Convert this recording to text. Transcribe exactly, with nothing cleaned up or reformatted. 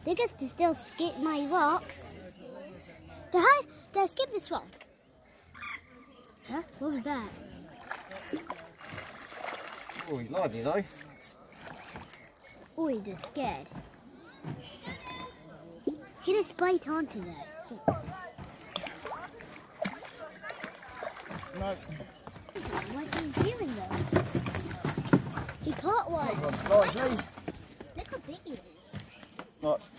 They get to still skip my rocks. Did I, did I skip this rock? Huh? What was that? Oh, he's lively though. Oh, he's just scared. He just bite onto that. No. What's he doing though? He caught one. Come on, lively. Look how big he is. Right.